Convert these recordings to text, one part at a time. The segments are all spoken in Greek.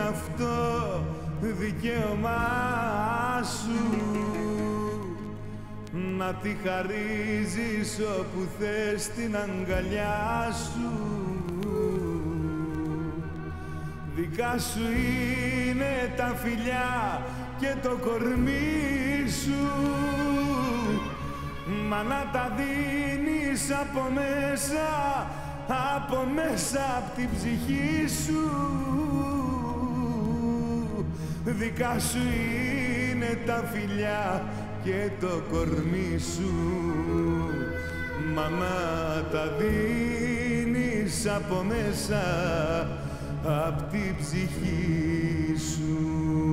αυτό δικαίωμά σου, να τη χαρίζεις όπου θες την αγκαλιά σου. Δικά σου είναι τα φιλιά και το κορμί σου, μα να τα δίνεις από μέσα απ' την ψυχή σου. Δικά σου είναι τα φιλιά και το κορμί σου, μα να τα δίνεις από μέσα απ' την ψυχή σου.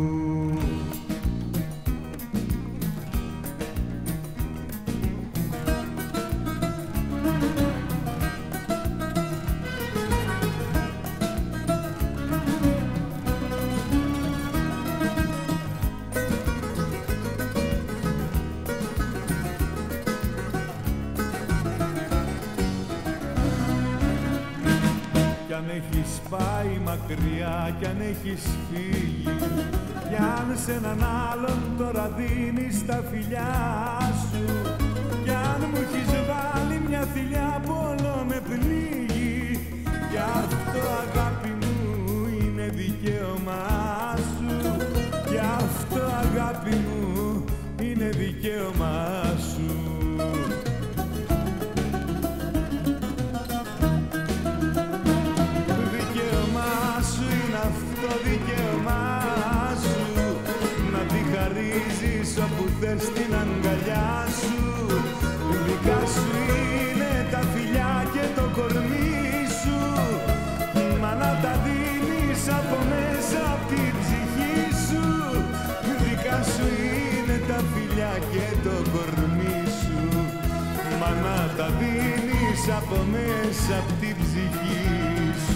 Κι αν έχεις πάει μακριά, κι αν έχεις φύγει, κι αν σε έναν άλλον τώρα δίνεις τα φιλιά σου, κι αν μου έχεις βάλει μια θηλιά που όλο με πνίγει, κι αυτό αγάπη μου είναι δικαίωμά σου, κι αυτό αγάπη μου είναι δικαίωμά σου. Το δικαίωμά σου, να τη χαρίζεις όπου θες την αγκαλιά σου. Δικά σου είναι τα φιλιά και το κορμί σου, μα να τα δίνεις από μέσα απ' την ψυχή σου. Δικά σου είναι τα φιλιά και το κορμί σου, μα να τα δίνεις από μέσα απ' την ψυχή σου.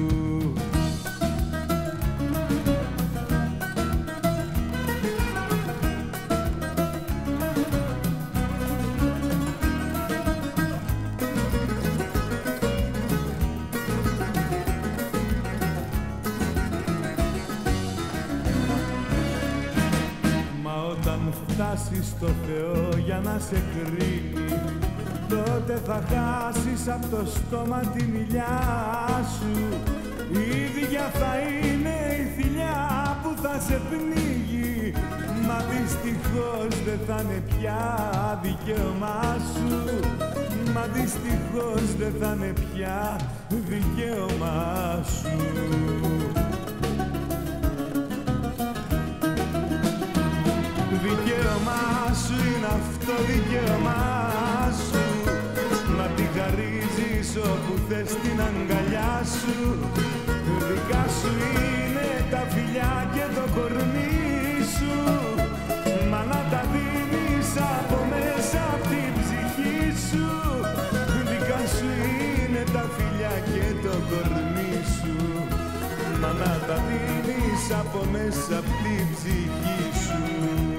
Όταν φτάσεις στο Θεό για να σε κρίνει, τότε θα χάσεις απ' το στόμα τη μιλιά σου. Η ίδια θα είναι η θηλιά που θα σε πνίγει, μα δυστυχώς δεν θα είναι πια δικαίωμά σου, μα δυστυχώς δεν θα είναι πια δικαίωμά σου. Δικαίωμά σου είναι αυτό δικαίωμά σου, να τη χαρίζεις όπου θες την αγκαλιά σου. Δικά σου είναι τα φιλιά και το κορμί σου, μα να τα δίνεις από μέσα απ' την ψυχή σου. Δικά σου είναι τα φιλιά και το κορμί σου, μα να τα δίνεις από μέσα απ' την ψυχή σου.